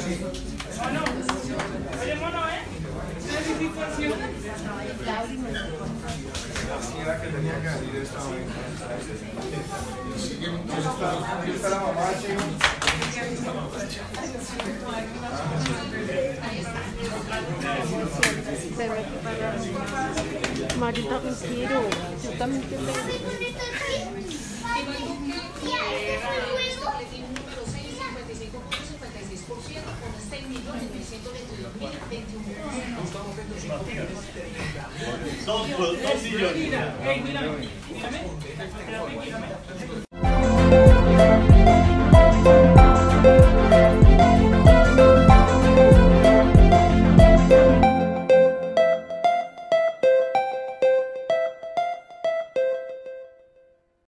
Mono. Oye, mono, ¿eh? Así era que tenía que salir esta vaina. Aquí está la mamá, chico. Mario también quiero. Yo también quiero. Dos millones. Mírame.